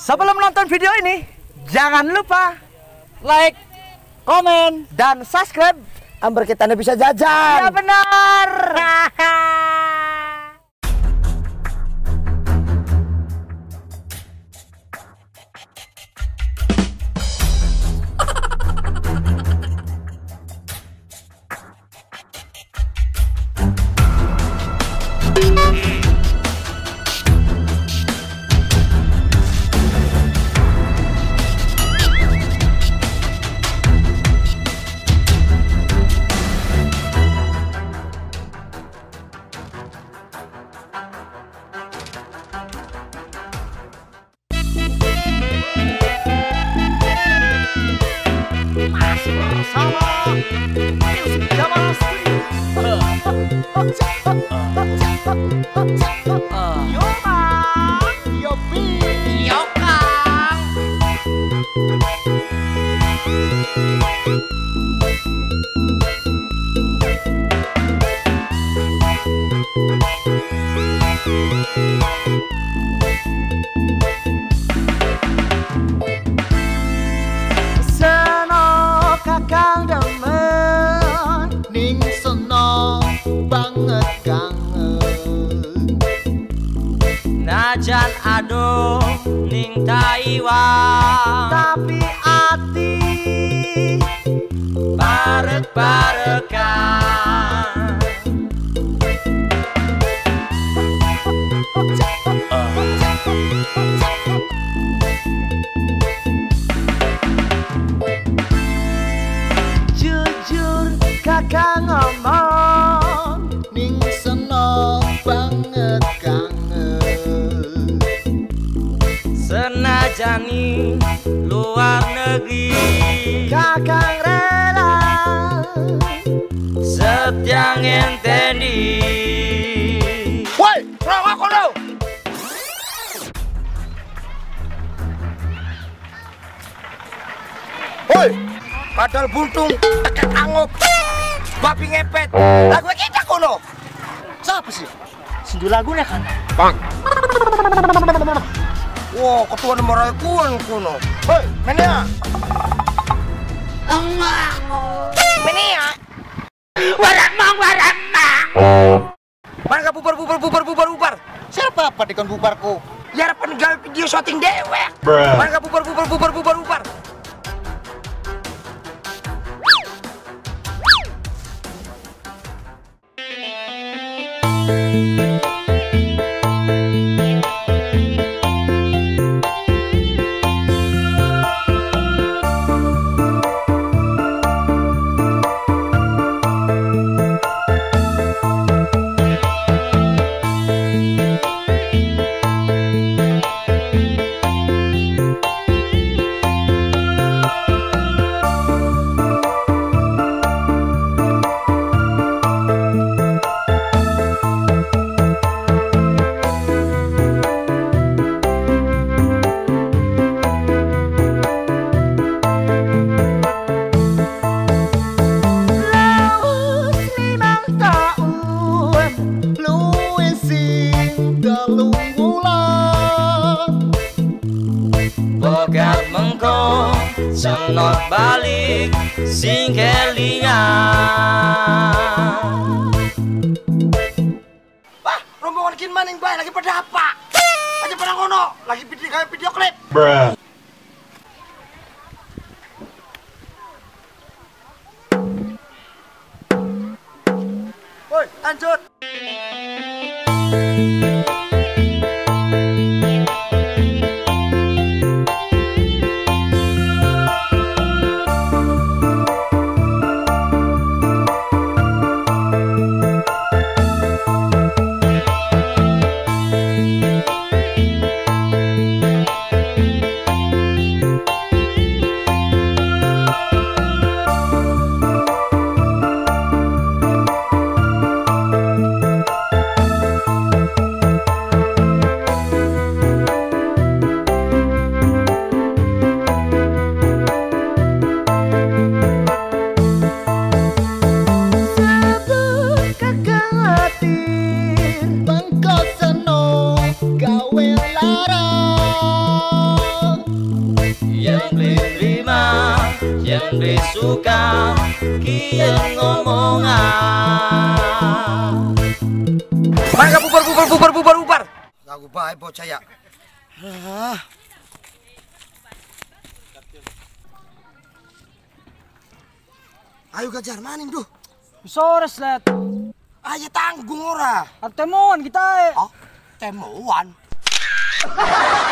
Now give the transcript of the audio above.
Sebelum nonton video ini, jangan lupa like, komen, dan subscribe Amber kita bisa jajan. Ya benar. Bersama Music Jamal Studio. Yo Kang, yo Pi, yo Kang. Kakang demen ning seno banget kangen Najan aduh ning Taiwan, tapi ati barek-barekan. Kakang ngomong ning seno banget kangen Senajani luar negeri, kakang rela setia ngenteni. woi kurang aku lo woi kadal buntung tekek angop babi ngepet lagu kita kono siapa sih sindu lagunya kan bang wow ketua nomor kuan kono hei menia menia waramang mana bubar siapa apa dikon bubarku ya peninggal video syuting dewek mana bubar Bogat mengko senot balik sing kelingan. Wah, rombongan kin maning bae lagi pada apa? Aja pada ngono, lagi kayak video klip. Woi, lanjut. besuka kian ngomongan. Mangga bubar. Lagu baik bocah ya. Ayo Gajar, maning duh. Sores let. Ayo tanggung ora. Artemuan kita. Oh, temuan.